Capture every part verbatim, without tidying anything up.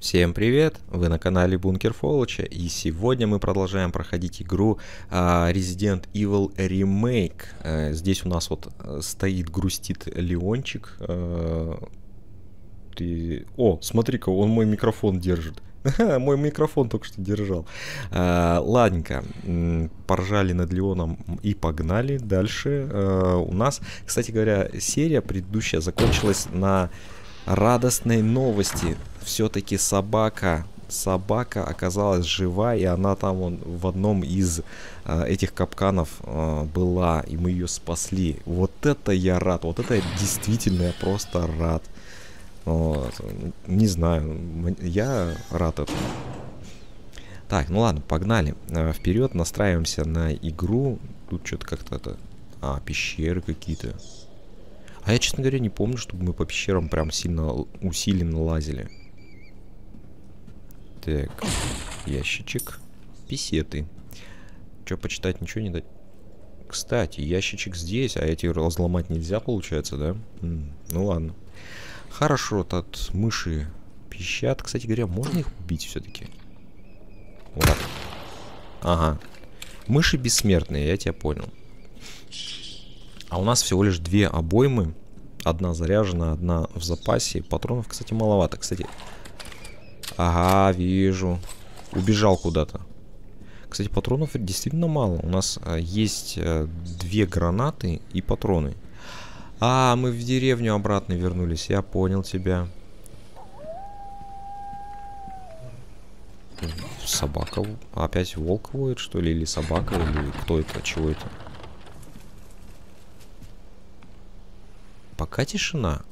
Всем привет! Вы на канале Бункер Фолча, и сегодня мы продолжаем проходить игру uh, Resident Evil Remake. Uh, здесь у нас вот стоит, грустит Леончик. Uh, ты... О, смотри-ка, он мой микрофон держит. Мой микрофон только что держал. Uh, ладненько, поржали над Леоном и погнали дальше. Uh, у нас, кстати говоря, серия предыдущая закончилась на радостной новости. Все-таки собака, собака оказалась жива, и она там вон, в одном из э, этих капканов э, была, и мы ее спасли. Вот это я рад, вот это действительно я просто рад. Вот. Не знаю, я рад этому. Так, ну ладно, погнали. Э, вперед, настраиваемся на игру. Тут что-то как-то это... А, пещеры какие-то. А я, честно говоря, не помню, чтобы мы по пещерам прям сильно усиленно лазили. Так, ящичек. Писеты. Че, почитать ничего не дать? Кстати, ящичек здесь, а эти разломать нельзя, получается, да? М, ну ладно. Хорошо, тут мыши пищат. Кстати говоря, можно их убить все-таки? Вот так. Ага. Мыши бессмертные, я тебя понял. А у нас всего лишь две обоймы. Одна заряжена, одна в запасе. Патронов, кстати, маловато. Кстати... Ага, вижу. Убежал куда-то. Кстати, патронов действительно мало. У нас а, есть а, две гранаты и патроны. А, мы в деревню обратно вернулись. Я понял тебя. Собака. Опять волк воет, что ли? Или собака? Или кто это? Чего это? Пока тишина.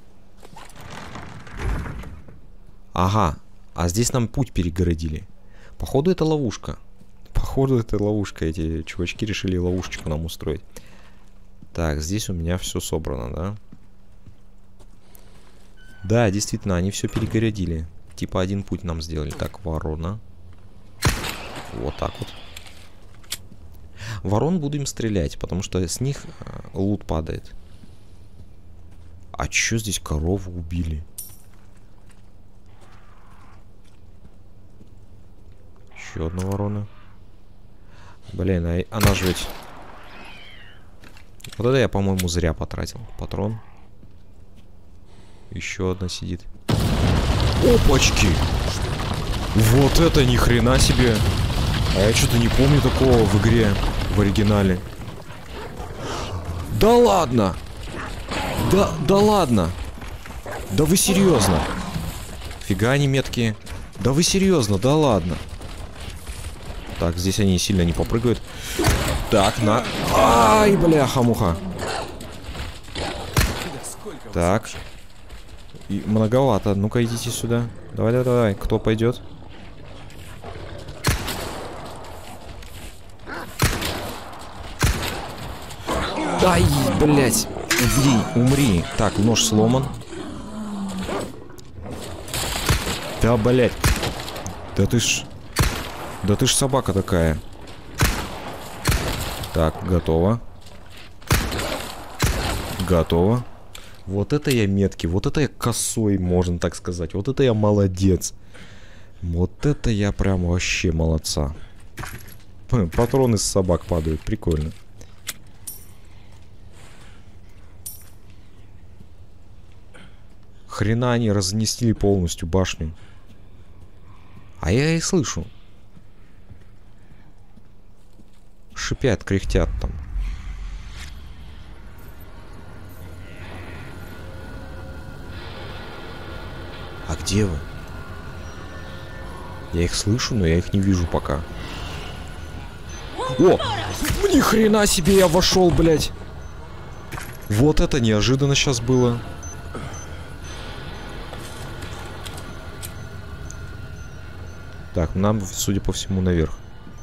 Ага. А здесь нам путь перегородили. Походу это ловушка. Походу это ловушка. Эти чувачки решили ловушечку нам устроить. Так, здесь у меня все собрано, да? Да, действительно, они все перегородили. Типа один путь нам сделали. Так, ворона. Вот так вот. Ворон будем стрелять, потому что с них лут падает. А чё здесь корову убили? Еще одна ворона. Блин, а она же ведь... Вот это я, по-моему, зря потратил. Патрон. Еще одна сидит. Опачки! Вот это ни хрена себе! А я что-то не помню такого в игре, в оригинале. Да ладно! Да, да ладно! Да вы серьезно? Фига они меткие. Да вы серьезно, да ладно. Так, здесь они сильно не попрыгают. Так, на... Ай, бляха-муха. Так. И многовато. Ну-ка, идите сюда. Давай, давай, давай. Кто пойдет? Ай, блядь. Убей, умри. Так, нож сломан. Да, блядь. Да ты ж... Да ты ж собака такая. Так, готово. Готово. Вот это я меткий. Вот это я косой, можно так сказать. Вот это я молодец. Вот это я прям вообще молодца. Патроны с собак падают. Прикольно. Хрена они разнесли полностью башню. А я их слышу. Шипят, кряхтят там. А где вы? Я их слышу, но я их не вижу пока. О! Ни хрена себе я вошел, блядь! Вот это неожиданно сейчас было. Так, нам, судя по всему, наверх.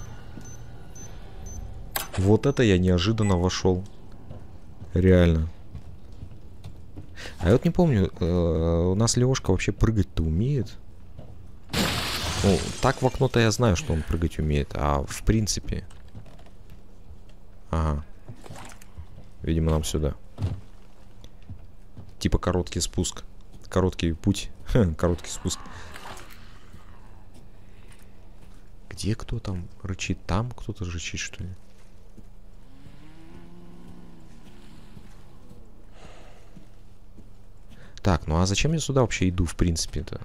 Вот это я неожиданно вошел. Реально. А я вот не помню, э, у нас Лешка вообще прыгать-то умеет? Ну, так в окно-то я знаю, что он прыгать умеет, а в принципе... Ага. Видимо, нам сюда. Типа короткий спуск. Короткий путь. Короткий спуск. Где кто там рычит? Там кто-то рычит, что ли? Так, ну а зачем я сюда вообще иду, в принципе-то?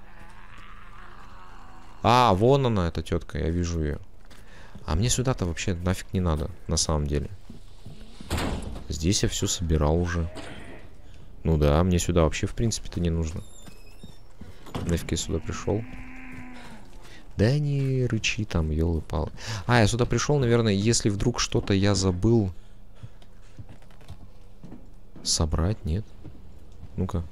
А, вон она, эта тетка, я вижу ее. А мне сюда-то вообще нафиг не надо, на самом деле. Здесь я все собирал уже. Ну да, мне сюда вообще, в принципе-то, не нужно. Нафиг я сюда пришел? Да не рычи там, елы-палы. А, я сюда пришел, наверное, если вдруг что-то я забыл собрать, нет? Ну-ка.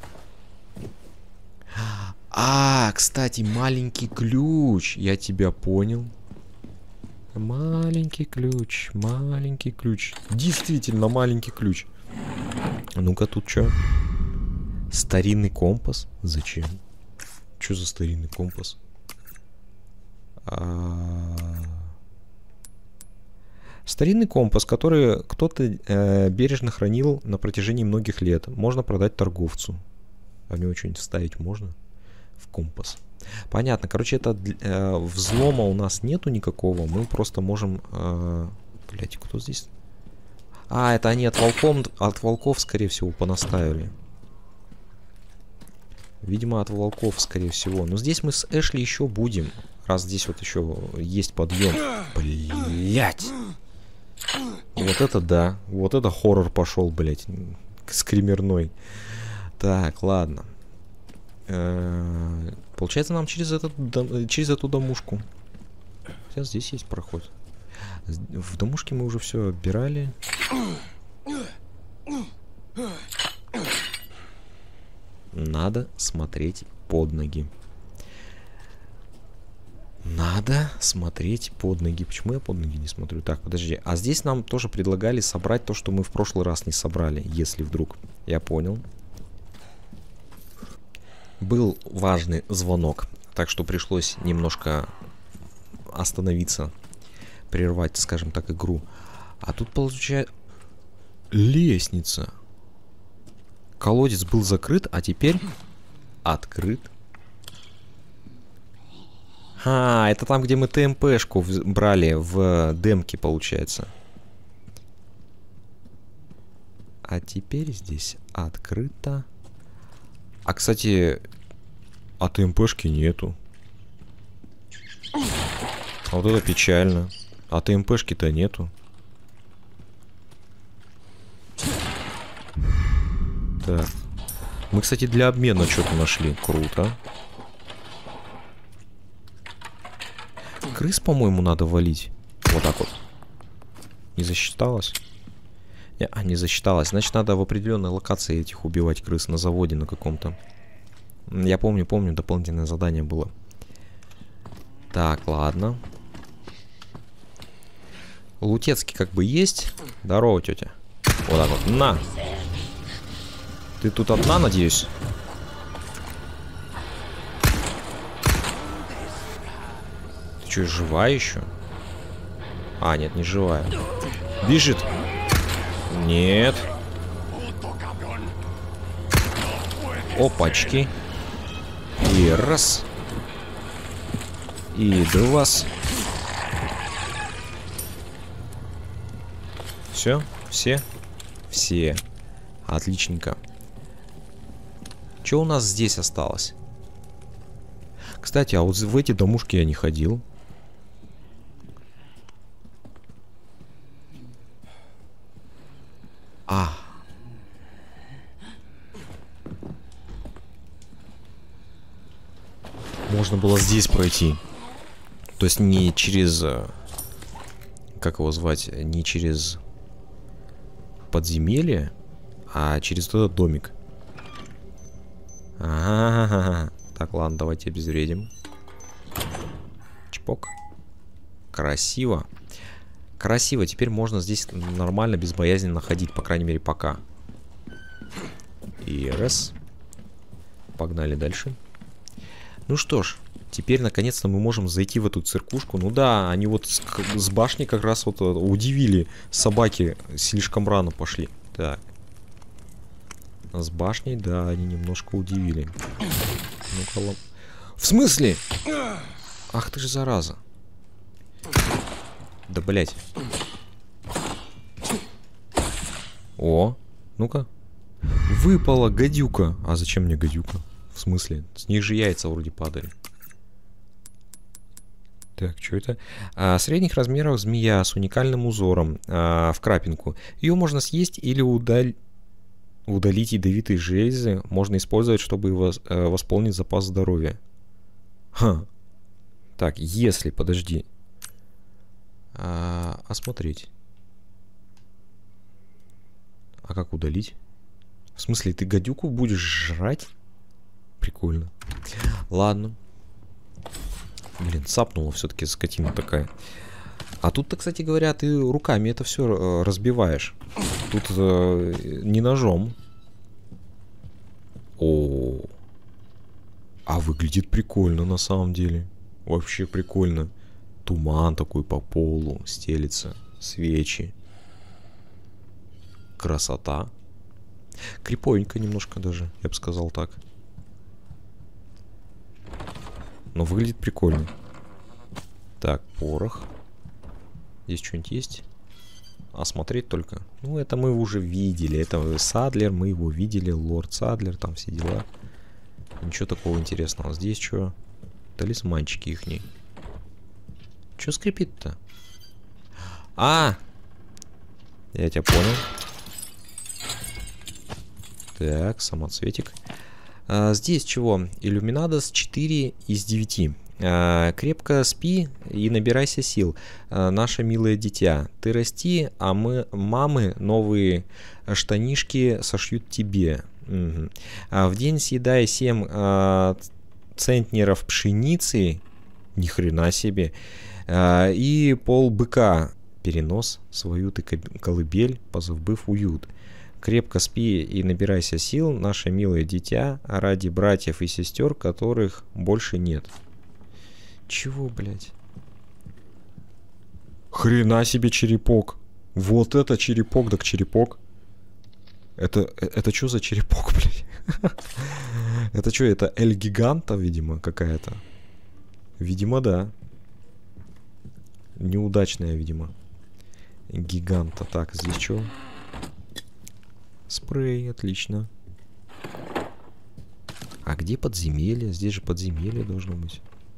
А, кстати, маленький ключ. Я тебя понял. Маленький ключ, маленький ключ. Действительно, маленький ключ. Ну-ка, тут что? Старинный компас? Зачем? Что за старинный компас? А... Старинный компас, который кто-то э, бережно хранил на протяжении многих лет. Можно продать торговцу. А в него что-нибудь вставить можно? В компас. Понятно. Короче, это э, взлома у нас нету никакого. Мы просто можем... Э, блять, кто здесь? А, это они от волков, от волков, скорее всего, понаставили. Видимо, от волков, скорее всего. Но здесь мы с Эшли еще будем. Раз здесь вот еще есть подъем. Блять. Вот это да. Вот это хоррор пошел, блять. Скримерной. Так, ладно. Э-э- получается, нам через, этот, дом, через эту домушку. Хотя здесь есть проход. В домушке мы уже все отбирали. Надо смотреть под ноги. Надо смотреть под ноги. Почему я под ноги не смотрю? Так, подожди. А здесь нам тоже предлагали собрать то, что мы в прошлый раз не собрали. Если вдруг. Я понял. Был важный звонок. Так что пришлось немножко остановиться. Прервать, скажем так, игру. А тут получается... Лестница. Колодец был закрыт, а теперь открыт. А, это там, где мы ТМПшку брали в демке, получается. А теперь здесь открыто. А, кстати, а ТМПшки нету. А вот это печально. А ТМПшки-то нету. Так. Мы, кстати, для обмена что-то нашли. Круто. Крыс, по-моему, надо валить. Вот так вот. Не засчиталось? Не, а, не засчиталось. Значит, надо в определенной локации этих убивать крыс на заводе на каком-то. Я помню, помню, дополнительное задание было. Так, ладно. Лутецкий как бы есть. Здорово, тетя. Вот так вот. На! Ты тут одна, надеюсь? Ты что, живая еще? А, нет, не живая. Бежит. Нет. Опачки. И раз. И два. Все? Все? Все. Отличненько. Что у нас здесь осталось? Кстати, а вот в эти домушки я не ходил. А. Можно было здесь пройти. То есть не через... Как его звать? Не через подземелье, а через этот домик. А-а-а. Так, ладно, давайте обезвредим. Чпок. Красиво. Красиво. Теперь можно здесь нормально, безбоязненно ходить, по крайней мере, пока. И раз. Погнали дальше. Ну что ж, теперь наконец-то мы можем зайти в эту циркушку. Ну да, они вот с, с башни как раз вот удивили. Собаки слишком рано пошли. Так. С башней, да, они немножко удивили. Ну-ка, лом... В смысле? Ах ты ж зараза. Да, блять. О, ну-ка. Выпала гадюка. А зачем мне гадюка? В смысле? С них же яйца вроде падали. Так, что это? А, средних размеров змея с уникальным узором а, в крапинку. Ее можно съесть или удалить. Удалить ядовитые железы можно использовать, чтобы вос, э, восполнить запас здоровья. Ха. Так, если, подожди. А, осмотреть. А как удалить? В смысле, ты гадюку будешь жрать? Прикольно. Ладно. Блин, цапнула все-таки скотина такая. А тут-то, кстати говоря, ты руками это все э, разбиваешь. Тут э, не ножом. О, а выглядит прикольно на самом деле. Вообще прикольно. Туман такой по полу стелится. Свечи. Красота. Крепонько немножко даже, я бы сказал так. Но выглядит прикольно. Так, порох. Здесь что-нибудь есть? Осмотреть только. Ну, это мы уже видели. Это Садлер, мы его видели. Лорд Садлер, там все дела. Ничего такого интересного. Здесь что? Талисманчики ихние. Что скрипит-то? А! Я тебя понял. Так, самоцветик. А, здесь чего? Иллюминадос четыре из девяти. А, крепко спи и набирайся сил, а, наше милое дитя. Ты расти, а мы, мамы, новые штанишки сошьют тебе. Угу. А в день съедай семь а, центнеров пшеницы, ни хрена себе, а, и пол быка. Перенос свою ты колыбель, позабыв уют. Крепко спи и набирайся сил, наше милое дитя, ради братьев и сестер, которых больше нет. Чего, блядь? Хрена себе черепок. Вот это черепок, так черепок. Это, это что за черепок, блядь? Это что, это Эль Гиганта, видимо, какая-то? Видимо, да. Неудачная, видимо. Гиганта. Так, здесь что? Спрей, отлично. А где подземелье? Здесь же подземелье должно быть.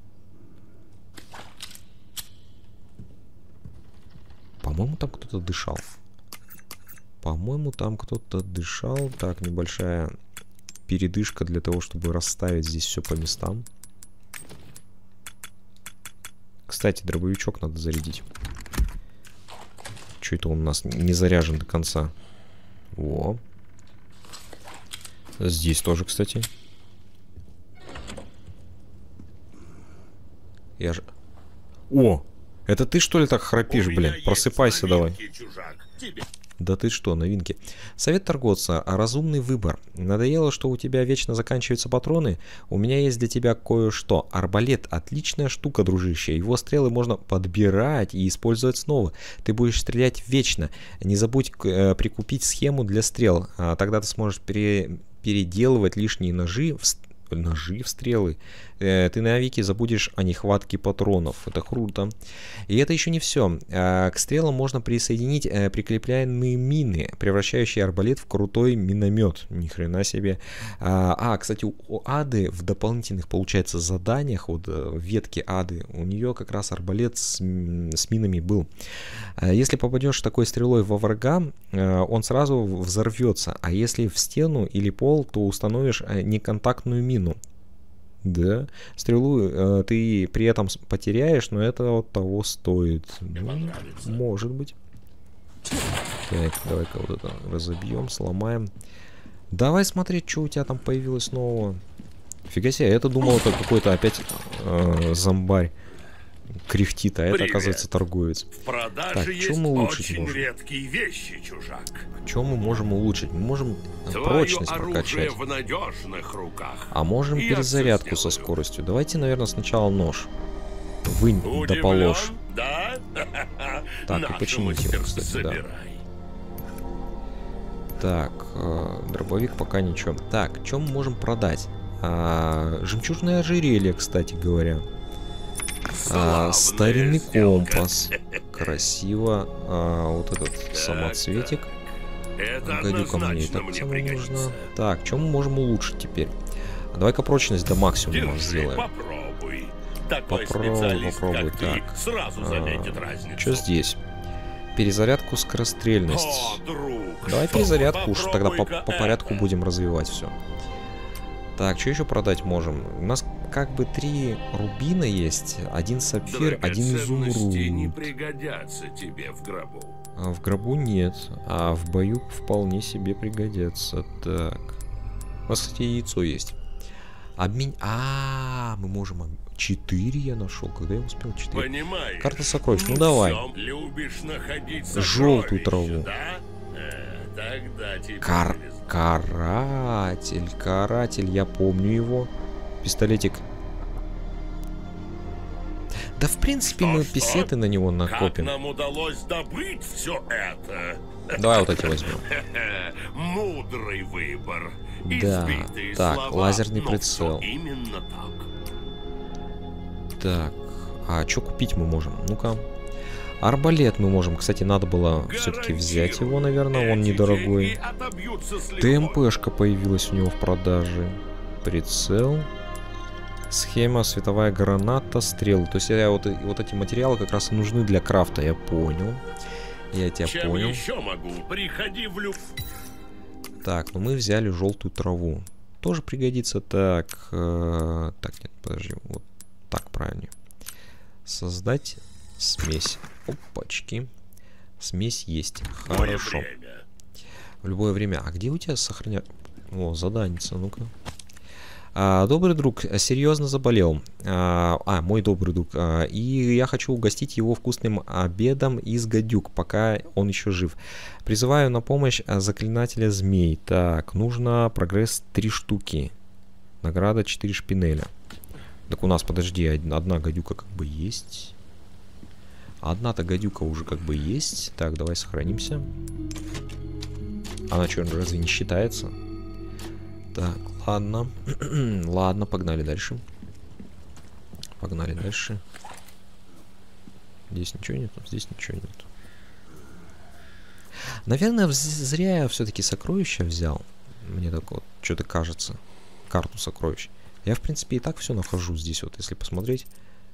По-моему, там кто-то дышал. По-моему, там кто-то дышал. Так, небольшая передышка для того, чтобы расставить здесь все по местам. Кстати, дробовичок надо зарядить. Что это он у нас не заряжен до конца? Во. Здесь тоже, кстати. Я же... О! Это ты, что ли, так храпишь, блин? Просыпайся давай. Да ты что, новинки. Совет торговца. Разумный выбор. Надоело, что у тебя вечно заканчиваются патроны? У меня есть для тебя кое-что. Арбалет. Отличная штука, дружище. Его стрелы можно подбирать и использовать снова. Ты будешь стрелять вечно. Не забудь э, прикупить схему для стрел. А, тогда ты сможешь пере... переделывать лишние ножи в ножи в стрелы. Э, ты навеки забудешь о нехватке патронов. Это круто. И это еще не все. Э, к стрелам можно присоединить э, прикрепляемые мины, превращающие арбалет в крутой миномет. Ни хрена себе. А, а, кстати, у Ады в дополнительных, получается, заданиях, вот в ветке Ады, у нее как раз арбалет с, с минами был. А если попадешь такой стрелой во врага, э, он сразу взорвется. А если в стену или пол, то установишь э, неконтактную мину. Да, стрелу э, ты при этом потеряешь, но это вот того стоит. Ну, может быть. Так, давай-ка вот это разобьем, сломаем. Давай смотреть, что у тебя там появилось нового. Фига себе, я-то думал, это какой-то опять э, зомбарь кряхтит, а это, Привет. Оказывается, торговец. Так, что мы улучшить можем? Вещи, чужак. Что мы можем улучшить? Мы можем Твое прочность прокачать. В надежных руках. А можем Я перезарядку со скоростью. Давайте, наверное, сначала нож. Вынь да положь. Да? Так, и почините его, кстати, собирай. Да. Так, э, дробовик пока ничего. Так, что мы можем продать? А, жемчужное ожерелье, кстати говоря. А, старинный компас. Красиво. А, вот этот так, самоцветик. Это гадюка мне и так мне самое нужно. Так, что мы можем улучшить теперь? Давай-ка прочность до максимума Держи, сделаем. Попробуй. Такой Попробуй, специалист, попробуй. как Так. ты, сразу заметит А, разницу. что здесь? Перезарядку, скорострельность. О, друг, Давай что перезарядку уж тогда по, попробуй-ка по порядку это. будем развивать все. Так, что еще продать можем? У нас как бы три рубина есть, один сапфир, один Драгоценности не изумруд. пригодятся тебе в гробу. А в гробу нет, а в бою вполне себе пригодятся. Так, у нас, кстати, яйцо есть. Обмен... А, мы можем... Четыре я нашел. Когда я успел? Четыре. Понимаешь? Карта сокровищ. Ну давай. Любишь находить Желтую траву. да? Э, тогда тебе Кар... повезло. Каратель. Каратель. Я помню его. Пистолетик. Да, в принципе, Что, мы что? песеты на него Как накопим. нам удалось добыть все это? Давай вот эти возьмем. Мудрый выбор. Да, Избитые так, слова, лазерный но прицел. всё именно так. Так, а что купить мы можем? Ну-ка. Арбалет мы можем. Кстати, надо было все-таки взять его, наверное. Он Эти недорогой. деньги отобьются с лихвой. ТМПшка появилась у него в продаже. Прицел. Схема, световая граната, стрелы. То есть я вот, вот эти материалы как раз и нужны для крафта. Я понял. Я тебя Чем понял. еще могу? Приходи в люб... Так, ну мы взяли желтую траву. Тоже пригодится. Так, э, так, нет, подожди. Вот так правильнее. Создать смесь. Опачки. Смесь есть. Хорошо. время. В любое время. А где у тебя сохраняют? О, заданица, ну-ка. А, добрый друг серьезно заболел. А, а мой добрый друг. А, и я хочу угостить его вкусным обедом из гадюк, пока он еще жив. Призываю на помощь заклинателя змей. Так, нужно прогресс три штуки. Награда четыре шпинеля. Так у нас, подожди, одна гадюка как бы есть. Одна-то гадюка уже как бы есть. Так, давай сохранимся. Она что, разве не считается? Так, ладно. Ладно, погнали дальше. Погнали дальше. Здесь ничего нет, здесь ничего нет. Наверное, зря я все-таки сокровища взял. Мне так вот что-то кажется. Карту сокровищ. Я, в принципе, и так все нахожу здесь, вот, если посмотреть.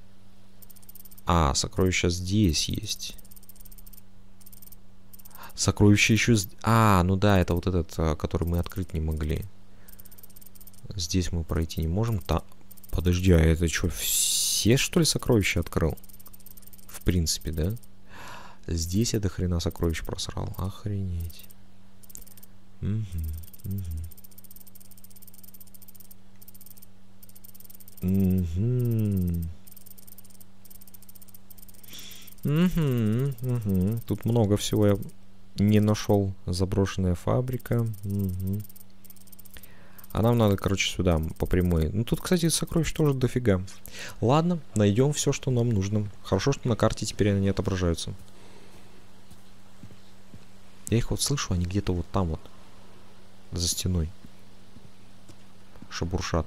А, сокровища здесь есть. Сокровища еще... А, ну да, это вот этот, который мы открыть не могли. Здесь мы пройти не можем. Та... Подожди, а это что, все, что ли, сокровища открыл? В принципе, да? Здесь я до хрена сокровищ просрал. Охренеть. Угу, угу. Угу. Угу, угу. Тут много всего я не нашел. Заброшенная фабрика. Угу. А нам надо, короче, сюда, по прямой. Ну, тут, кстати, сокровищ тоже дофига. Ладно, найдем все, что нам нужно. Хорошо, что на карте теперь они не отображаются. Я их вот слышу, они где-то вот там вот. За стеной. Шебуршат.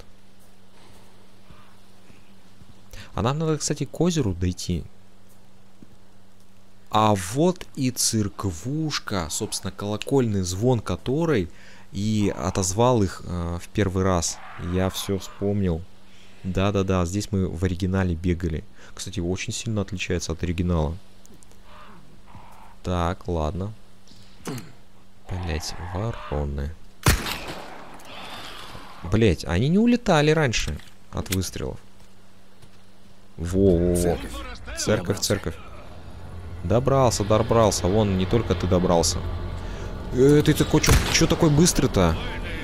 А нам надо, кстати, к озеру дойти. А вот и церквушка. Собственно, колокольный звон которой... И отозвал их э, в первый раз. Я все вспомнил. Да-да-да, здесь мы в оригинале бегали. Кстати, очень сильно отличается от оригинала. Так, ладно. Блять, вороны. Блять, они не улетали раньше от выстрелов. Во-во-во. Церковь, церковь. Добрался, добрался. Вон, не только ты добрался. Э, ты такой, что такой быстрый-то?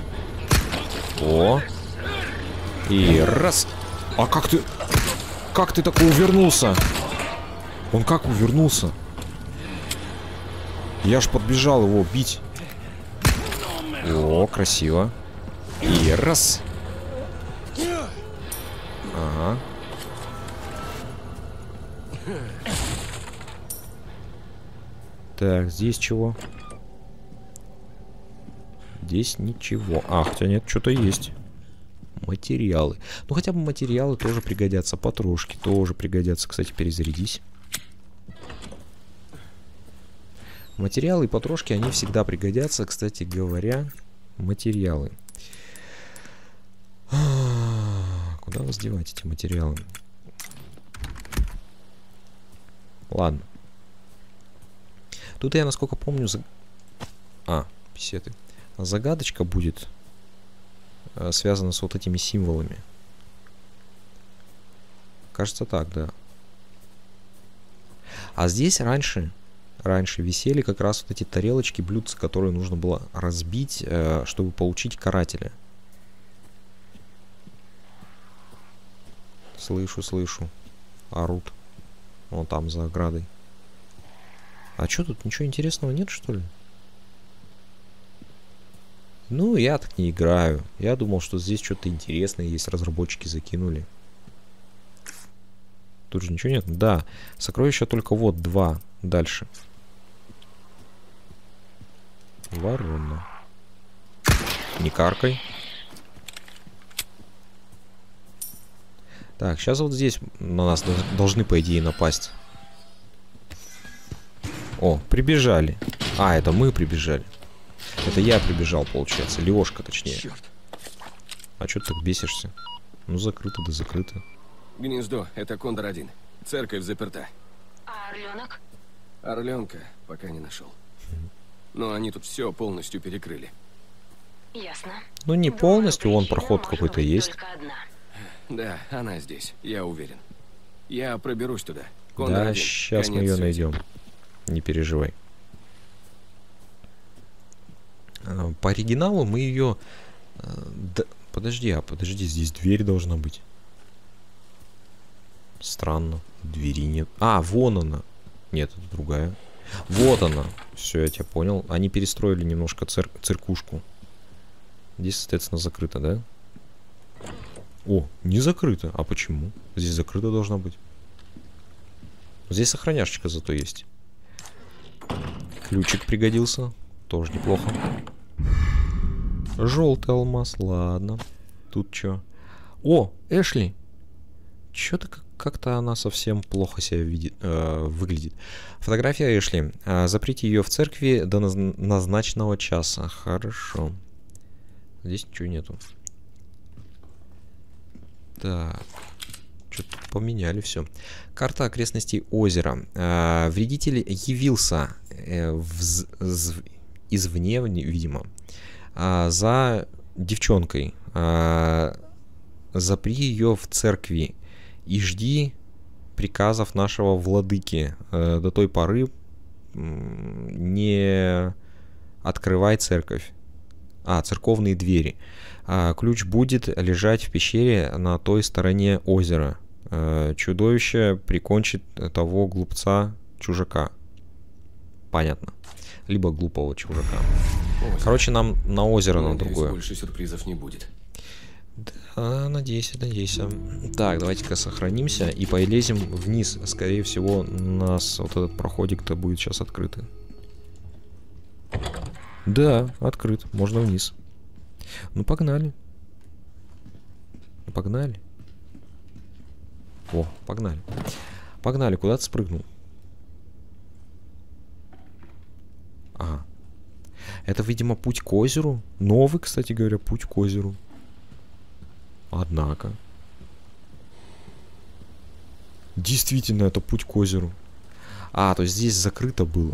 О! И раз! А как ты... Как ты такой увернулся? Он как увернулся? Я ж подбежал его бить. О, красиво. И раз! Ага. Так, здесь чего? Здесь ничего. А, хотя нет, что-то есть. Материалы. Ну, хотя бы материалы тоже пригодятся. Потрошки тоже пригодятся. Кстати, перезарядись. Материалы и потрошки, они всегда пригодятся. Кстати говоря, материалы. Куда вас девать эти материалы? Ладно. Тут я, насколько помню, за... А, писеты. Загадочка будет э, связана с вот этими символами. Кажется так, да. А здесь раньше, раньше висели как раз вот эти тарелочки, блюдца, которые нужно было разбить, э, чтобы получить карателя. Слышу, слышу. Орут. Вон там за оградой. А что тут? Ничего интересного нет, что ли? Ну, я так не играю. Я думал, что здесь что-то интересное есть. Разработчики закинули. Тут же ничего нет? Да. Сокровища только вот два. Дальше. Ворона. Не каркай. Так, сейчас вот здесь на нас должны, по идее, напасть. О, прибежали. А, это мы прибежали. Это я прибежал, получается. Лёшка, точнее. Черт. А чё ты так бесишься? Ну, закрыто, да закрыто. Гнездо, это Кондор один. Церковь заперта. А орленок? Орленка пока не нашел. Но они тут все полностью перекрыли. Ясно. Ну, не полностью, вон проход какой-то есть. Да, она здесь, я уверен. Я проберусь туда. Кондор да, один. Сейчас мы ее найдем. Не переживай. По оригиналу мы ее... Да, подожди, а подожди, здесь дверь должна быть. Странно. Двери нет. А, вон она. Нет, это другая. Вот она. Все, я тебя понял. Они перестроили немножко цир циркушку. Здесь, соответственно, закрыто, да? О, не закрыто. А почему? Здесь закрыто должна быть. Здесь сохраняшечка зато есть. Ключик пригодился. Тоже неплохо. Желтый алмаз. Ладно. Тут что? О, Эшли. Что-то как-то она совсем плохо себя видит, э, выглядит. Фотография Эшли. Э, заприте ее в церкви до наз назначенного часа. Хорошо. Здесь ничего нету. Так. Что-то поменяли все. Карта окрестностей озера. Э, вредитель явился э, вз извне, видимо, э, за девчонкой. Э, запри ее в церкви и жди приказов нашего владыки. Э, до той поры не открывай церковь. А, церковные двери. А, ключ будет лежать в пещере на той стороне озера. А, чудовище прикончит того глупца чужака. Понятно. Либо глупого чужака. Озеро. Короче, нам на озеро на другое. Больше сюрпризов не будет. Да, надейся, надейся. Так, давайте-ка сохранимся и полезем вниз. Скорее всего, у нас вот этот проходик-то будет сейчас открытый. Да, открыт. Можно вниз. Ну, погнали. Погнали. О, погнали. Погнали, куда ты спрыгнул? Ага. Это, видимо, путь к озеру. Новый, кстати говоря, путь к озеру. Однако. Действительно, это путь к озеру. А, то есть здесь закрыто было.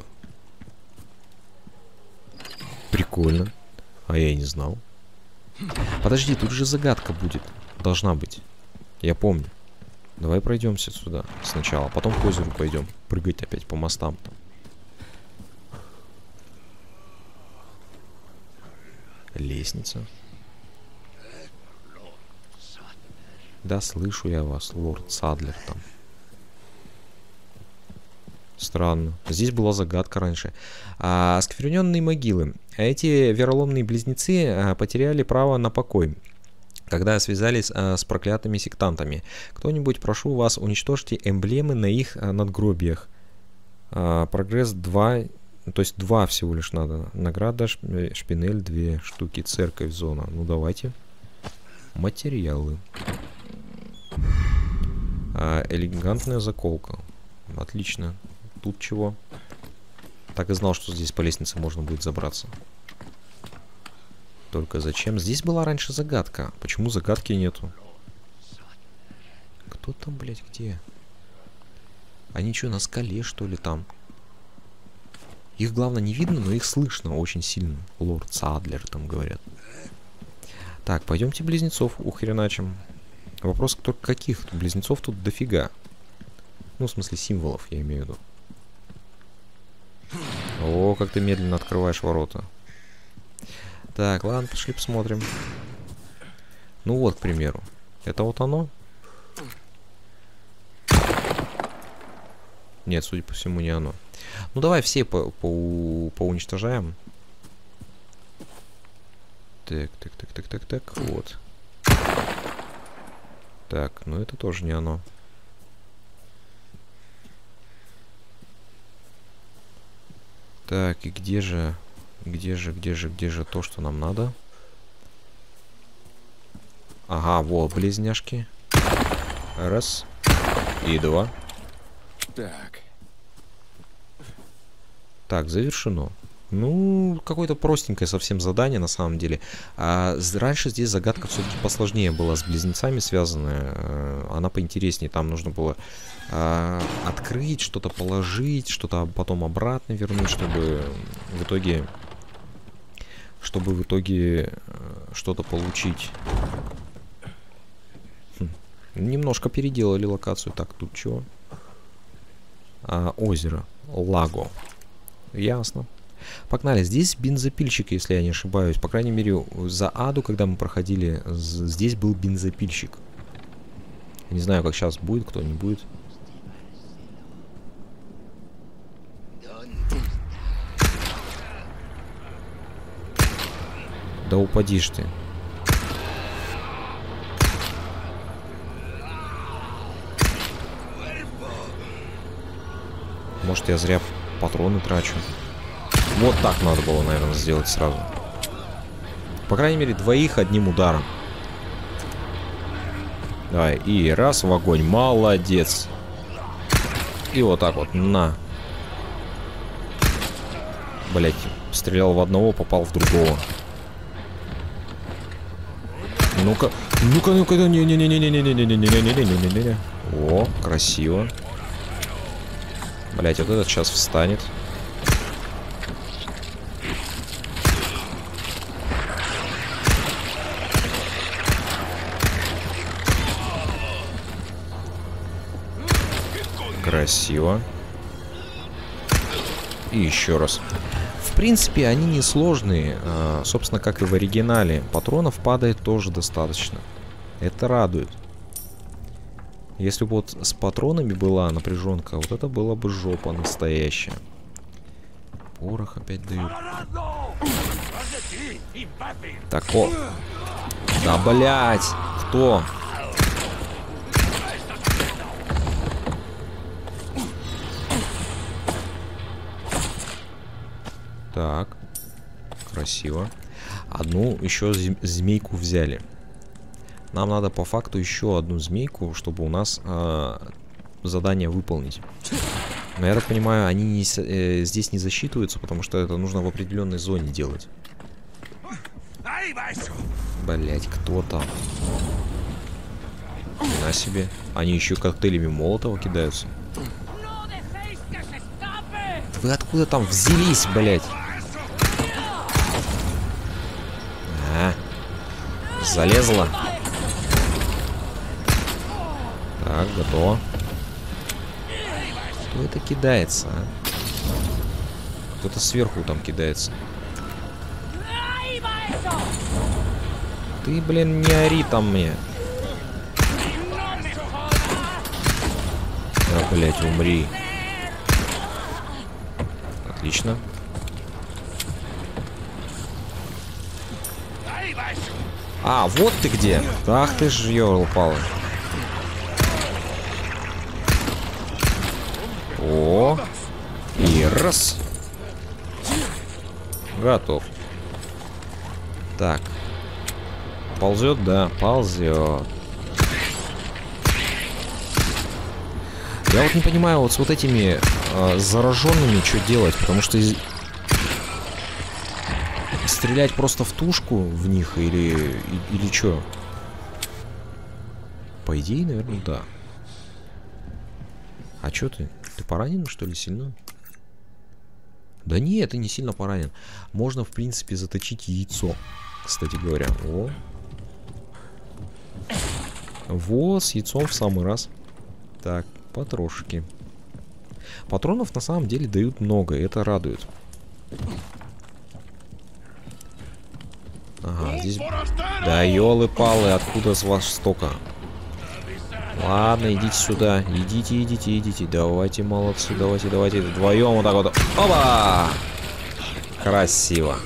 Прикольно. А я и не знал. Подожди, тут же загадка будет. Должна быть. Я помню. Давай пройдемся сюда сначала. Потом к озеру пойдем. Прыгать опять по мостам. Лестница. Да, слышу я вас, лорд Садлер там. Странно. Здесь была загадка раньше. А, оскверненные могилы. Эти вероломные близнецы а, потеряли право на покой, когда связались а, с проклятыми сектантами. Кто-нибудь, прошу вас, уничтожьте эмблемы на их а, надгробиях. А, прогресс два, то есть два всего лишь надо. Награда, шпинель, две штуки. Церковь, зона. Ну давайте. Материалы. А, элегантная заколка. Отлично. Тут чего? Так и знал, что здесь по лестнице можно будет забраться. Только зачем? Здесь была раньше загадка. Почему загадки нету? Кто там, блядь, где? Они что, на скале, что ли, там? Их, главное, не видно, но их слышно очень сильно. Лорд Садлер, там говорят. Так, пойдемте близнецов ухреначим. Вопрос только каких? Близнецов тут дофига. Ну, в смысле, символов, я имею в виду. О, как ты медленно открываешь ворота. Так, ладно, пошли посмотрим. Ну вот, к примеру. Это вот оно? Нет, судя по всему, не оно. Ну, давай все по по поуничтожаем. Так, так, так, так, так, так, вот. Так, ну это тоже не оно. Так, и где же, где же, где же, где же то, что нам надо? Ага, вот, близняшки. Раз. И два. Так. Так, завершено. Ну, какое-то простенькое совсем задание, на самом деле. А, раньше здесь загадка все-таки посложнее была, с близнецами связанная. А, она поинтереснее. Там нужно было а, открыть, что-то положить, что-то потом обратно вернуть, чтобы в итоге... Чтобы в итоге что-то получить. Хм. Немножко переделали локацию. Так, тут чего? А, озеро. Лаго. Ясно. Погнали. Здесь бензопильщик, если я не ошибаюсь. По крайней мере, за Аду, когда мы проходили, здесь был бензопильщик. Не знаю, как сейчас будет, кто не будет. Да упади ж ты. Может, я зря патроны трачу. Вот так надо было, наверное, сделать сразу. По крайней мере, двоих одним ударом. Давай, и раз в огонь. Молодец. И вот так вот, на. Блять, стрелял в одного, попал в другого. Ну-ка, ну-ка, ну-ка, не-не-не-не-не-не-не-не-не-не-не-не-не-не. О, красиво. Блять, вот этот сейчас встанет. Красиво. И еще раз. В принципе, они несложные. А, собственно, как и в оригинале. Патронов падает тоже достаточно. Это радует. Если бы вот с патронами была напряженка, вот это была бы жопа настоящая. Порох опять дают. Так, о. Да, блять. Кто? Так. Красиво. Одну еще змейку взяли. Нам надо по факту еще одну змейку, чтобы у нас э, задание выполнить. Но я так понимаю, они не, э, здесь не засчитываются, потому что это нужно в определенной зоне делать. Блять, кто там? На себе. Они еще коктейлями Молотова кидаются. Вы откуда там взялись, блять? А, залезла. Так, готово. Кто это кидается, а? Кто-то сверху там кидается. Ты, блин, не ори там мне. Да, блять, умри. Отлично. А, вот ты где. Ах ты ж, ёлпалы. О, и раз. Готов. Так. Ползет, да, ползет. Я вот не понимаю, вот с вот этими э, зараженными что делать, потому что из... стрелять просто в тушку в них или или что? По идее, наверное, да. А что ты? Ты поранен, что ли, сильно? Да нет, ты не сильно поранен. Можно, в принципе, заточить яйцо, кстати говоря. О. Вот, с яйцом в самый раз. Так, потрошки. Патронов на самом деле дают много, и это радует. Ага, здесь... Да ёлы-палы, откуда с вас столько? Ладно, идите сюда. Идите, идите, идите. Давайте, молодцы, давайте, давайте. Вдвоем вот так вот. Опа! Красиво.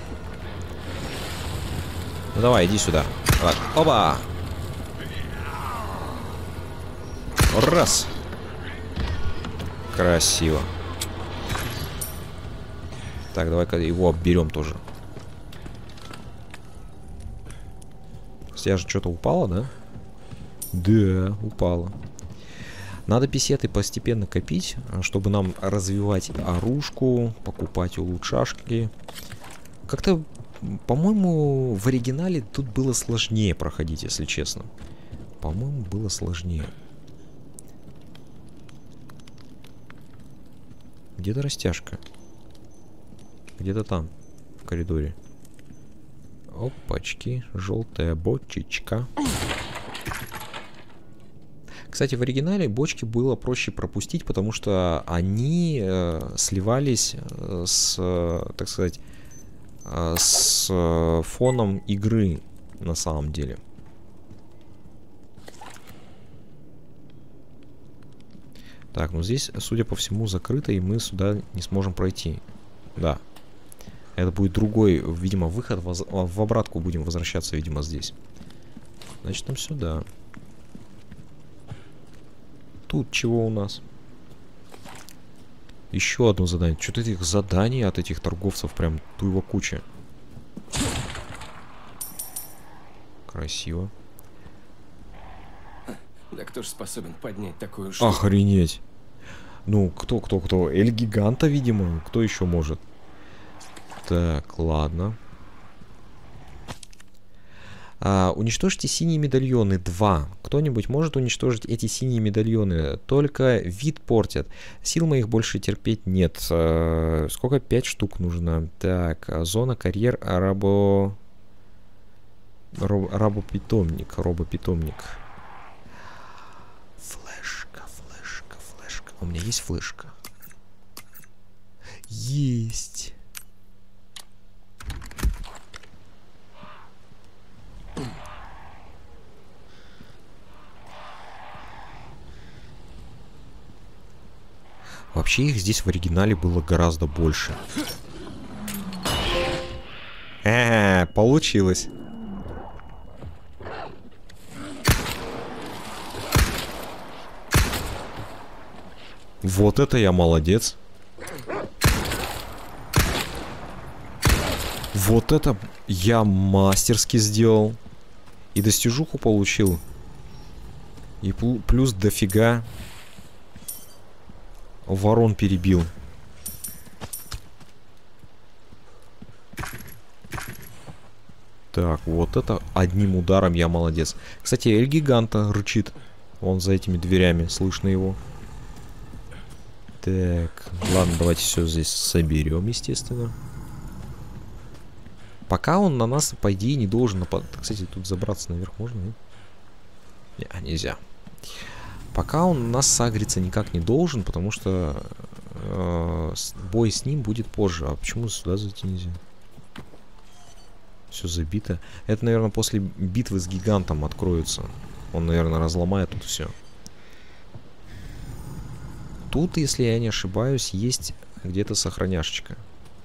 Ну давай, иди сюда. Так, опа! Раз. Красиво. Так, давай-ка его обберем тоже. Я же что-то упало, да? Да, упало. Надо песеты постепенно копить, чтобы нам развивать оружку, покупать улучшашки. Как-то, по-моему, в оригинале тут было сложнее проходить, если честно. По-моему, было сложнее. Где-то растяжка. Где-то там, в коридоре. Опачки, желтая бочечка. Кстати, в оригинале бочки было проще пропустить, потому что они э, сливались э, с, э, так сказать, э, с э, фоном игры на самом деле. Так, ну здесь, судя по всему, закрыто, и мы сюда не сможем пройти. Да. Это будет другой, видимо, выход. В обратку будем возвращаться, видимо, здесь. Значит, нам сюда. Тут чего у нас? Еще одно задание. Что-то этих заданий от этих торговцев прям туево куча. Красиво. Да кто ж способен поднять такую штуку? Охренеть. Ну, кто, кто, кто? Эль Гиганта, видимо. Кто еще может? Так, ладно. А, уничтожьте синие медальоны. Два. Кто-нибудь может уничтожить эти синие медальоны? Только вид портят. Сил моих больше терпеть нет. А, сколько? Пять штук нужно. Так, зона карьер рабо... Роб... Рабопитомник. Робопитомник. Флешка, флешка, флешка. У меня есть флешка? Есть. Вообще их здесь в оригинале было гораздо больше. Э, получилось. Вот это я молодец. Вот это я мастерски сделал. И достижуху получил. И плюс дофига ворон перебил. Так, вот это одним ударом я молодец. Кстати, Эль Гиганта рычит. Вон за этими дверями, слышно его. Так, ладно, давайте все здесь соберем, естественно. Пока он на нас, по идее, не должен нападать. Кстати, тут забраться наверх можно, нет? Не, нельзя. Пока он на нас сагриться никак не должен, потому что э, бой с ним будет позже. А почему сюда зайти нельзя? Все забито. Это, наверное, после битвы с гигантом откроется. Он, наверное, разломает тут все. Тут, если я не ошибаюсь, есть где-то сохраняшечка.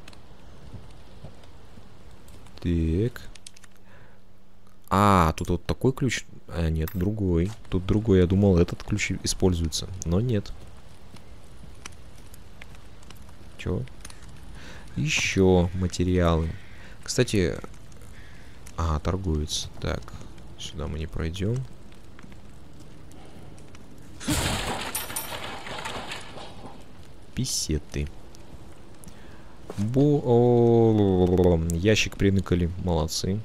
Так. А, тут вот такой ключ. А, нет, другой. Тут другой. Я думал, этот ключ используется. Но нет. Чё? Еще материалы. Кстати, А, торговец. Так, сюда мы не пройдем. Писеты. Бо... О, ящик приныкали. Молодцы.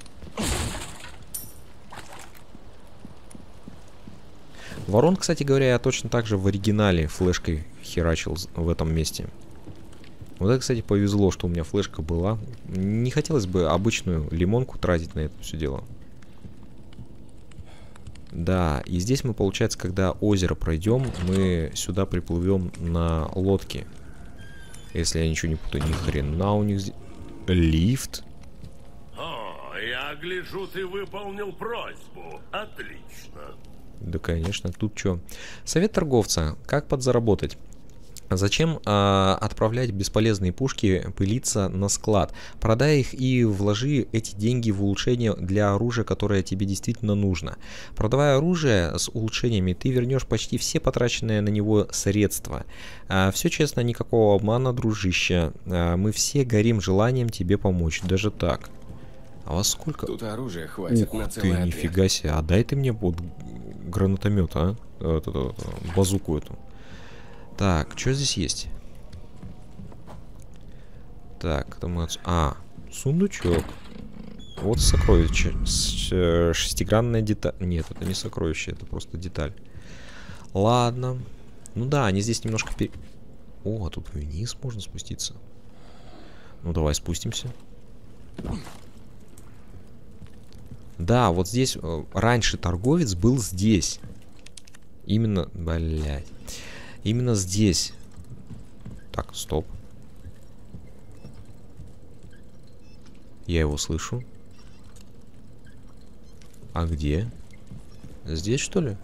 Ворон, кстати говоря, я точно так же в оригинале флешкой херачил в этом месте. Вот это, кстати, повезло, что у меня флешка была. Не хотелось бы обычную лимонку тратить на это все дело. Да, и здесь мы, получается, когда озеро пройдем, мы сюда приплывем на лодке. Если я ничего не путаю, ни хрена у них здесь... Лифт? О, я гляжу, ты выполнил просьбу. Отлично. Да, конечно. Тут что? Совет торговца. Как подзаработать? Зачем э, отправлять бесполезные пушки пылиться на склад? Продай их и вложи эти деньги в улучшение для оружия, которое тебе действительно нужно. Продавая оружие с улучшениями, ты вернешь почти все потраченные на него средства. Э, все честно, никакого обмана, дружище. Э, мы все горим желанием тебе помочь. Даже так. А вас сколько? Тут оружия хватит Ух на ты, целый нифига себе. А дай ты мне вот гранатомет, а? Вот эту, базуку эту. Так, что здесь есть? Так, там мы... А, сундучок. Вот сокровище. С, шестигранная деталь. Нет, это не сокровище, это просто деталь. Ладно. Ну да, они здесь немножко... Пер... О, а тут вниз можно спуститься. Ну давай спустимся. Да, вот здесь... Раньше торговец был здесь. Именно... Блядь. Именно здесь. Так, стоп. Я его слышу. А где? Здесь, что ли?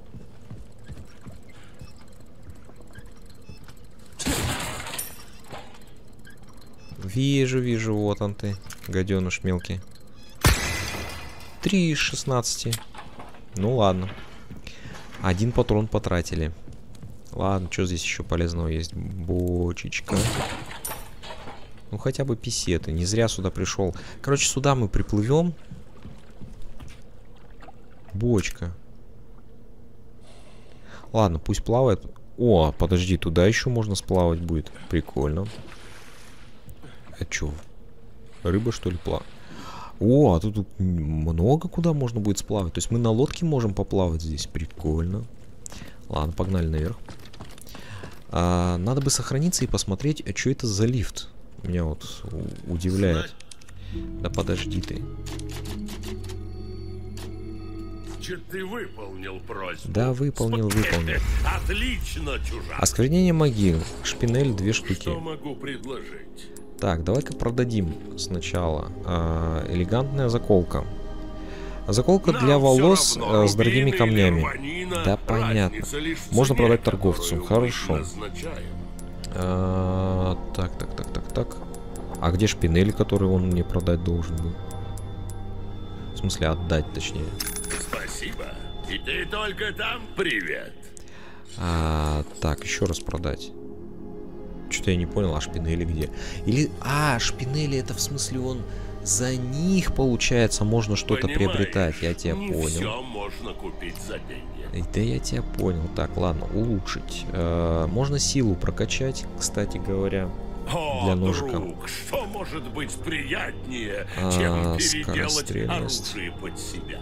Вижу, вижу, вот он ты, гаденыш мелкий. Три из шестнадцати. Ну ладно. Один патрон потратили. Ладно, что здесь еще полезного есть? Бочечка. Ну хотя бы писеты. Не зря сюда пришел. Короче, сюда мы приплывем. Бочка. Ладно, пусть плавает. О, подожди, туда еще можно сплавать будет. Прикольно. А что? Рыба, что ли, плавает? О, а тут, тут много куда можно будет сплавать. То есть мы на лодке можем поплавать здесь. Прикольно. Ладно, погнали наверх. А, надо бы сохраниться и посмотреть, а что это за лифт. Меня вот удивляет. Да подожди ты. Ты выполнил просьбу. Да, выполнил, выполнил. Отлично, чужак. Осквернение могил. Шпинель две штуки. Что могу предложить? Так, давай-ка продадим сначала. А, элегантная заколка. Заколка Нам для волос равно, а, с дорогими камнями. рванина, Да, понятно. Можно цене, продать торговцу. Хорошо. назначаем. А, так, так, так, так, так. А где шпинель, который он мне продать должен был? В смысле, отдать, точнее. Спасибо. И ты только там? Привет. А, так, еще раз продать. Что-то я не понял, а шпинели где? Или... А, шпинели это в смысле он... За них, получается, можно что-то приобретать. Я тебя не понял. Все можно купить за деньги. Да я тебя понял. Так, ладно, улучшить. Э, можно силу прокачать, кстати говоря. О, для ножика. Друг, что может быть приятнее, А, чем переделать скорострельность. оружие под себя?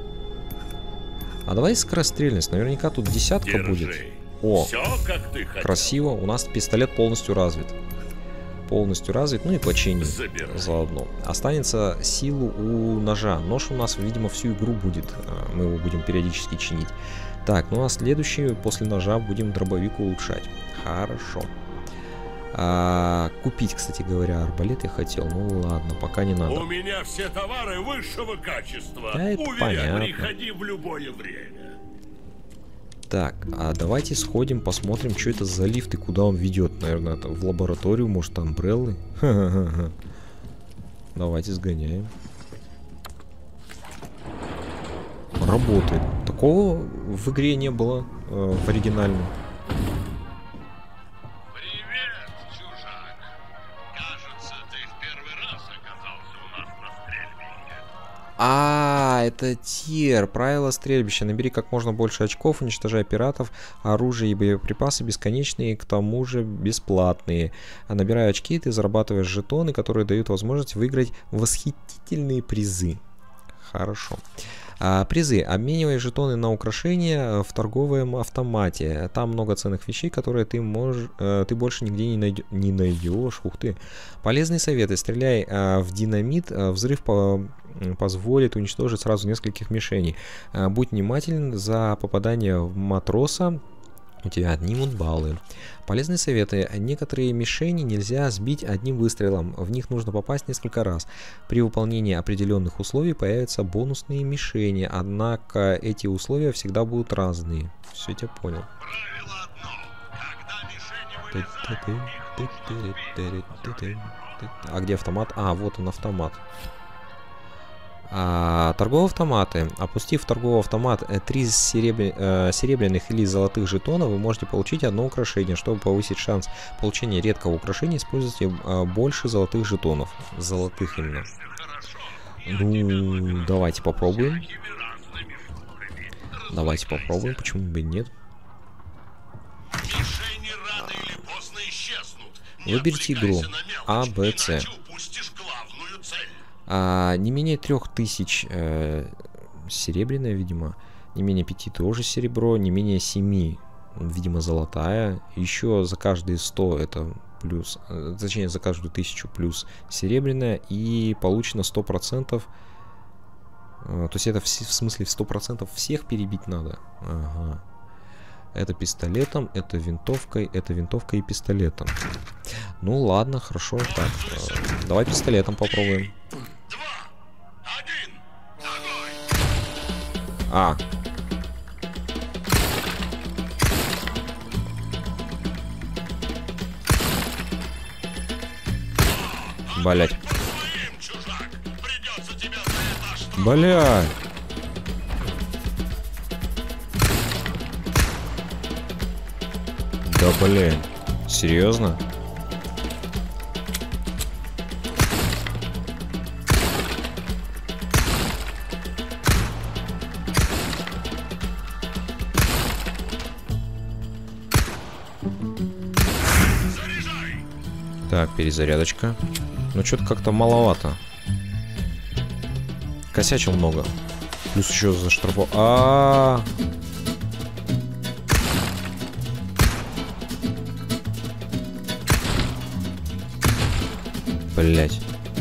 А давай скорострельность. Наверняка тут десятка Держи. будет. О, Все, как ты хотел. красиво. У нас пистолет полностью развит. Полностью развит, ну и починим Забирай. заодно. Останется силу у ножа. Нож у нас, видимо, всю игру будет. Мы его будем периодически чинить. Так, ну а следующий после ножа будем дробовик улучшать. Хорошо. А, купить, кстати говоря, арбалет я хотел. Ну ладно, пока не надо. У меня все товары высшего качества. Да, это Уверяю, понятно. приходи в любое время. Так, а давайте сходим, посмотрим, что это за лифт и куда он ведет. Наверное, это в лабораторию, может, амбреллы. Ха-ха-ха. Давайте сгоняем. Работает. Такого в игре не было э, в оригинальном. Привет, чужак. Кажется, ты в первый раз оказался у нас на стрельбище. А, это тир. Правило стрельбища. Набери как можно больше очков, уничтожай пиратов. Оружие и боеприпасы бесконечные, к тому же бесплатные. А набирая очки, ты зарабатываешь жетоны, которые дают возможность выиграть восхитительные призы. Хорошо. А, призы. Обменивай жетоны на украшения в торговом автомате. Там много ценных вещей, которые ты можешь, э, ты больше нигде не, найдё, не найдешь. Ух ты. Полезные советы. Стреляй э, в динамит. Э, взрыв по, позволит уничтожить сразу нескольких мишеней. Э, будь внимателен, за попадание в матроса у тебя отнимут баллы. Полезные советы. Некоторые мишени нельзя сбить одним выстрелом. В них нужно попасть несколько раз. При выполнении определенных условий появятся бонусные мишени. Однако эти условия всегда будут разные. Все, я тебя понял. А где автомат? А, вот он, автомат. А, торговые автоматы. Опустив в торговый автомат три серебр... э, серебряных или золотых жетона, вы можете получить одно украшение. Чтобы повысить шанс получения редкого украшения, используйте э, больше золотых жетонов. Золотых именно. Ну, давайте попробуем. Давайте попробуем, почему бы и нет. Выберите игру А, Б, С. А, не менее трех тысяч э, серебряная, видимо. Не менее пяти тоже серебро. Не менее семи, видимо, золотая. Еще за каждые сто это плюс. Э, точнее, за каждую тысячу плюс серебряная. И получено сто процентов. Э, то есть это в, в смысле в сто процентов всех перебить надо. Ага. Это пистолетом, это винтовкой, это винтовкой и пистолетом. Ну ладно, хорошо. Так, э, давай пистолетом попробуем. А. Блять. Блять. Да блин. Серьезно? Так, перезарядочка. Ну, что-то как-то маловато. Косячил много. Плюс еще заштрафовал. А, -а, а Блять.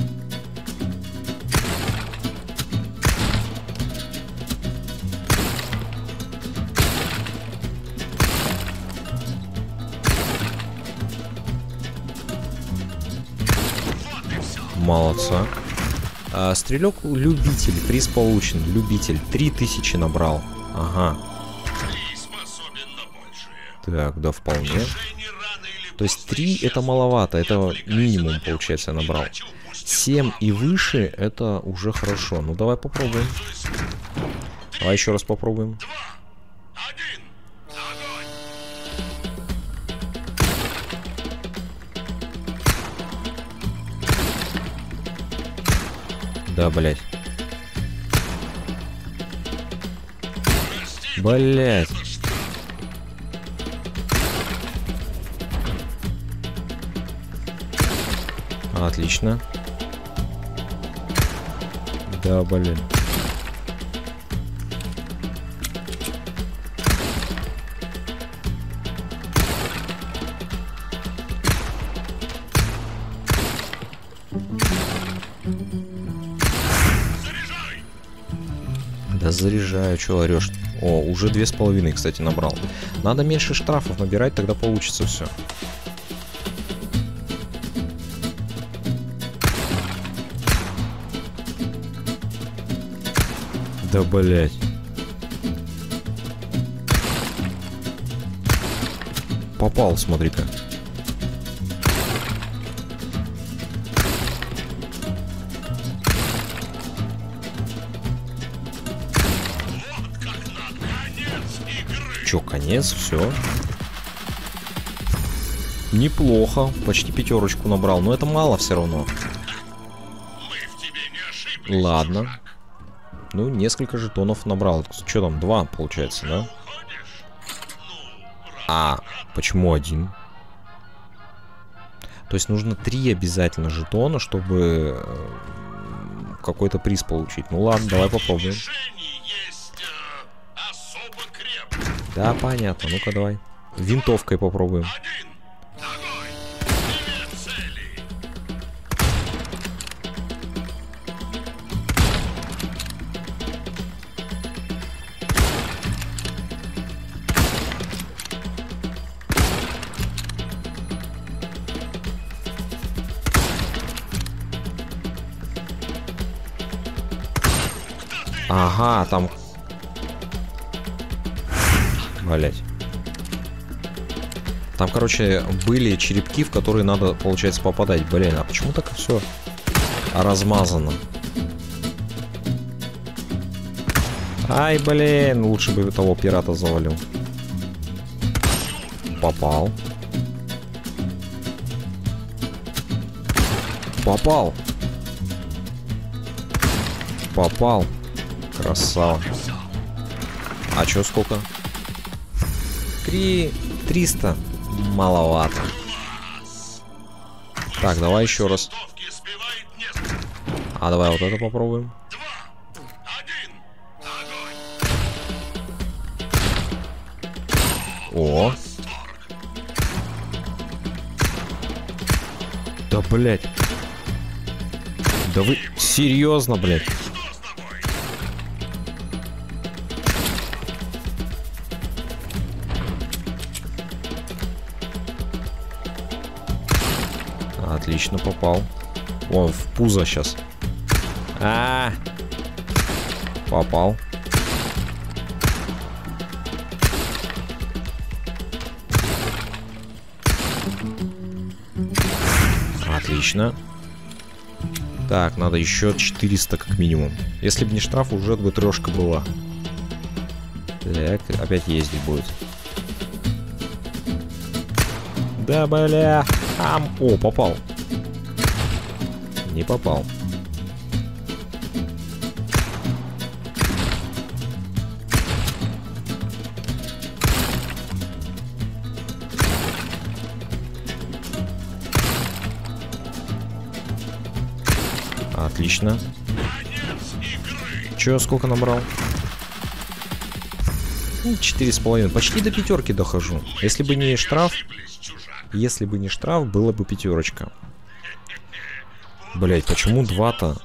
Молодца. А, стрелек любитель. Приз получен. Любитель. три тысячи набрал. Ага. Так, да, вполне. То есть три это маловато. Это минимум, получается, я набрал. семь и выше это уже хорошо. Ну, давай попробуем. Давай еще раз попробуем. Да, блять. Блять. Отлично. Да, блин. Да заряжаю, чё орёшь? О, уже две с половиной, кстати, набрал. Надо меньше штрафов набирать, тогда получится все. Да блять. Попал, смотри-ка. Чё, конец, все. Неплохо, почти пятерочку набрал, но это мало все равно. Ладно. Ну, несколько жетонов набрал. Что там, два, получается, да? А, почему один? То есть нужно три обязательно жетона, чтобы э, какой-то приз получить. Ну ладно, давай попробуем. Да, понятно. Ну-ка, давай. Винтовкой попробуем. Ага, там... Блять. Там, короче, были черепки, в которые надо, получается, попадать. Блин, а почему так все размазано? Ай, блин, лучше бы того пирата завалил. Попал. Попал. Попал. Красава. А чё, сколько? Три... триста. Маловато. Так, давай еще раз. А давай вот это попробуем. О. Да, блядь. Да вы серьезно, блядь? Отлично, попал. О, в пузо сейчас. А, -а, а, попал. Отлично. Так, надо еще четыреста как минимум. Если бы не штраф, уже бы трешка была. Так, опять ездить будет. Да, бля. Ам. О, попал. Не попал. Отлично. Че, сколько набрал? Четыре с половиной. Почти до пятерки дохожу. Если бы не штраф, если бы не штраф, было бы пятерочка. Блять, почему два-то?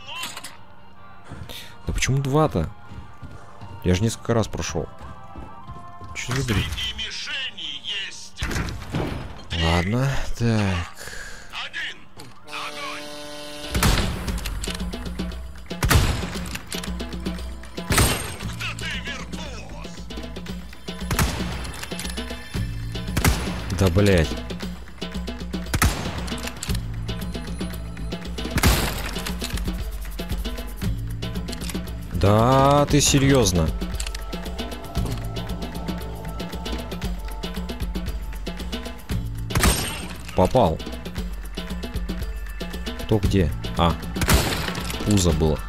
Да почему два-то? Я же несколько раз прошел. Че за бред? Ладно, так. Да, блять. Да, ты серьезно? Попал. Кто где? А, пузо было.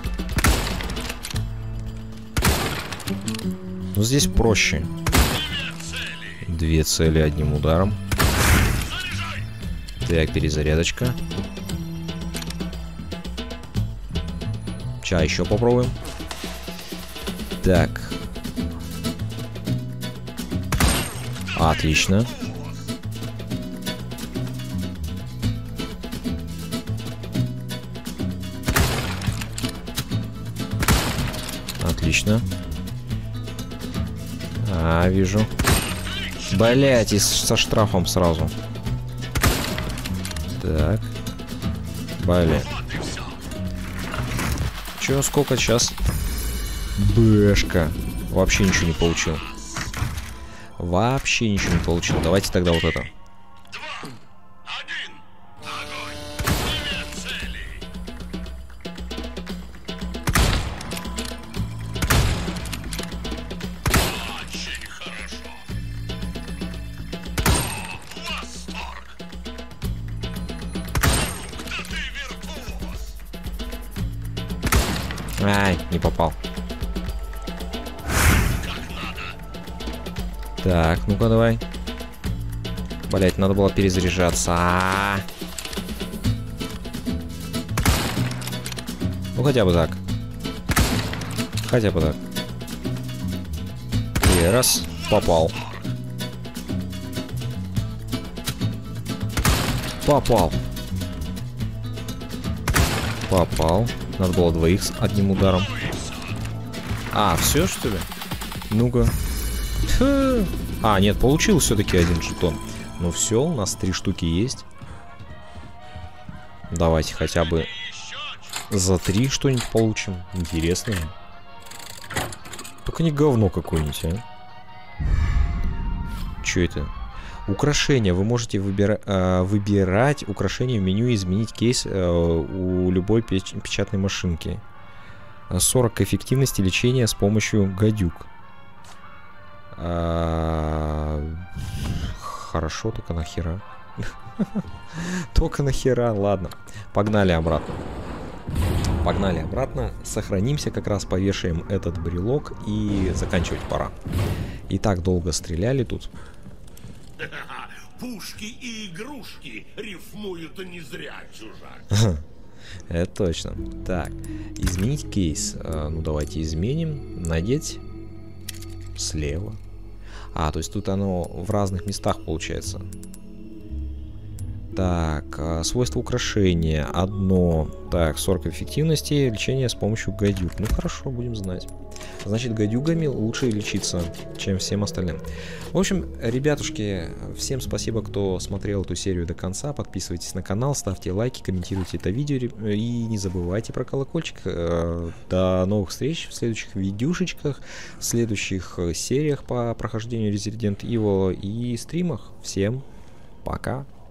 Ну здесь проще. Две цели одним ударом. Так, перезарядочка. Сейчас еще попробуем. Так. Отлично. Отлично. А, вижу. Блять, и со штрафом сразу. Так. Блять. Че, сколько сейчас? Бэшка. Вообще ничего не получил. Вообще ничего не получил. Давайте тогда вот это. Ай, не попал. Так, ну-ка давай. Блять, надо было перезаряжаться. А-а-а. Ну хотя бы так. Хотя бы так. И раз. Попал. Попал. Попал. Надо было двоих с одним ударом. А, все что ли? Ну-ка. А, нет, получил все-таки один жетон. Ну все, у нас три штуки есть. Давайте хотя бы за три что-нибудь получим. Интересно. Только не говно какое-нибудь, а. Что это? Украшения. Вы можете выбира э, выбирать украшения в меню и изменить кейс э, у любой печ печатной машинки. сорок эффективности лечения с помощью гадюк. А... Хорошо, только нахера. Только нахера, ладно. Погнали обратно. Погнали обратно. Сохранимся, как раз повешаем этот брелок и заканчивать пора. И так долго стреляли тут. Пушки и игрушки рифмуют не зря, чужак. Это точно. Так, изменить кейс. А, ну давайте изменим. Надеть слева. А, то есть тут оно в разных местах получается. Так, свойства украшения. Одно. Так, сорок эффективности. Лечение с помощью гадюк. Ну хорошо, будем знать. Значит, гадюгами лучше лечиться, чем всем остальным. В общем, ребятушки, всем спасибо, кто смотрел эту серию до конца. Подписывайтесь на канал, ставьте лайки, комментируйте это видео. И не забывайте про колокольчик. До новых встреч в следующих видюшечках, в следующих сериях по прохождению Resident Evil и стримах. Всем пока!